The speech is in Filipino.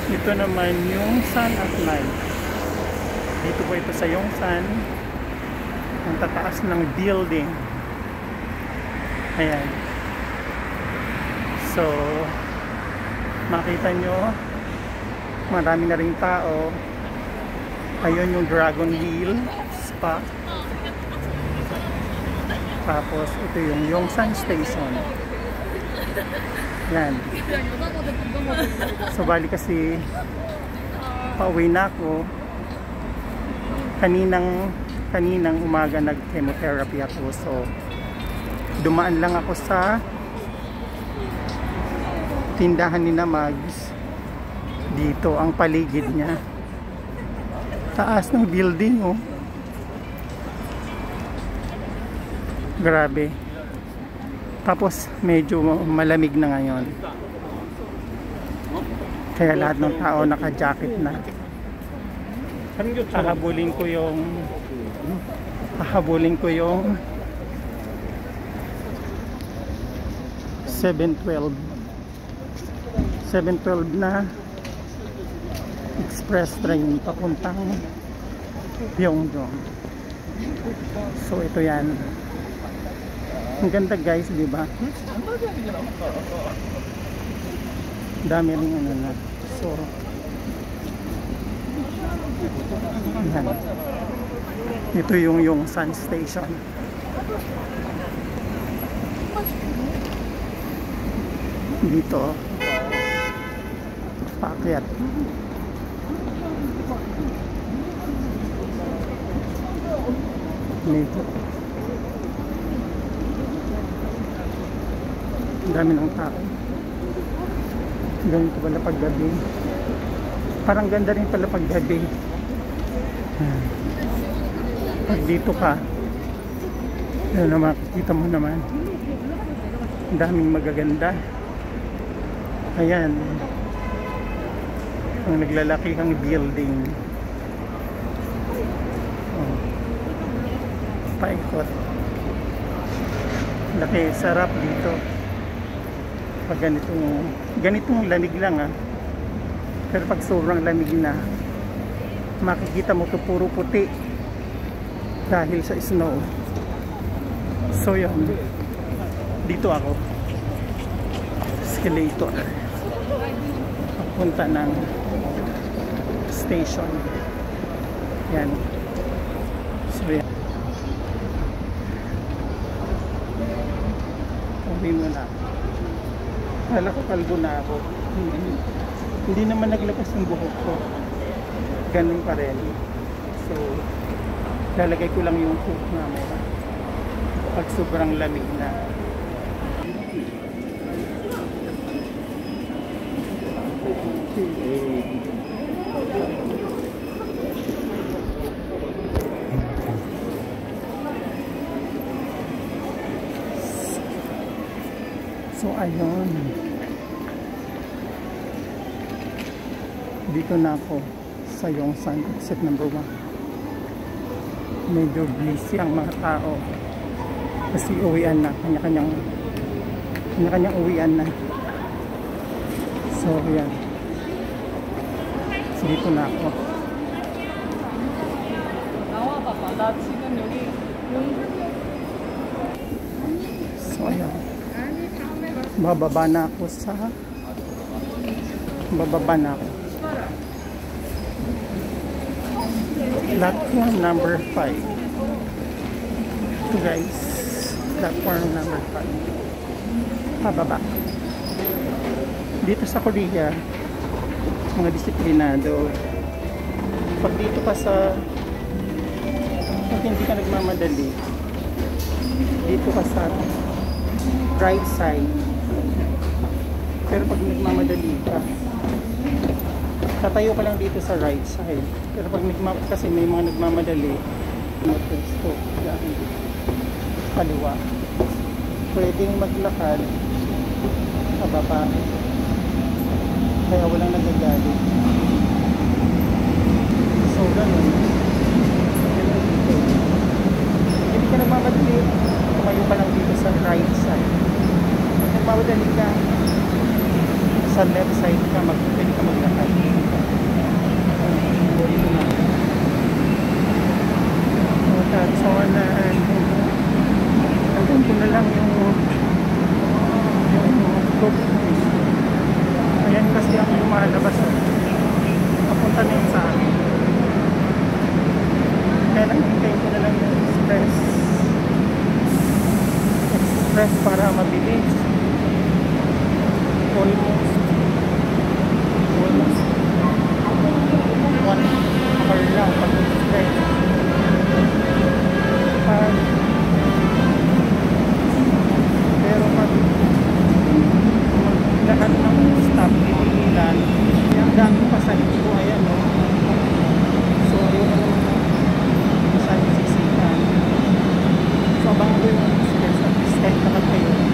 Ito naman yung Sun at Night. Dito po ito sa Yongsan. Ang tataas ng building. Ayan. So, makita nyo, marami na rin tao. Ayun yung Dragon Wheel Spa. Tapos, ito yung Yongsan Station. Yan. So, bali kasi pauwi na ako. Kaninang umaga nag-chemotherapy ako. So, dumaan lang ako sa tindahan ni Mags. Dito ang paligid niya. Taas ng building, oh. Grabe. Tapos medyo malamig na ngayon. Kaya lahat ng tao naka-jacket na. Hahabulin ko yung 712 na express train papuntang Pyeongdong. So ito yan. Ang ganda guys, di ba? Dami rin ano na. So yan. Ito yung Yongsan Station. Dito paakyat. Dito ang dami ng tao. Ganito pala pag gabi. Parang ganda rin pala pag gabi. Pag dito ka, yun naman, kita mo naman ang daming magaganda. Ayan ang naglalaki kang building. Paikot. Laki, sarap dito pag ganitong lamig lang pero pag sobrang lamig na, makikita mo to puro puti dahil sa snow. So yun, dito ako escalator papunta ng station. Yan. So yan, uwi mo na. Kala ko kalbo na ako. Hindi naman naglapas yung buhok ko. Ganun pa rin. So lalagay ko lang yung hook mamaya pag sobrang lamig na. So ayun, dito na ako sa Yongsan exit number 1. Medyo busy ang mga tao kasi uwian na, kanya-kanyang uwian na. So yan, so dito na ako. So ayan, bababa na ako. Platform number 5. Ito guys, platform number 5. Pababa. Dito sa Korea, mga disiplinado. Pag dito ka pag hindi ka nagmamadali, dito ka sa right side. Pero pag nagmamadali ka, tatayo ka lang dito sa right side. Pero pag kasi may mga nagmamadali, matusto dahil kaliwa, pwedeng maglakad pababa, kaya walang nagagalit. So ganun, hindi ka nagmamadali, tumayo ka lang dito sa right side. Pag nagmamadali ka, sa left side ka, pwede ka maglakad. So, nandun ko na lang yung group. Ayan kasi ang lumalabas. Papunta na yun sa akin. Kaya lang hintayin ko na lang yung express para mabilis. Almost 1 hour lang pag express. Pero pag lahat ng stop pinigilan, yung daming pasahin ko, ayan o. So ayun na naman masyadong siksikan. So abangan ko yung express at least kahit naman kayo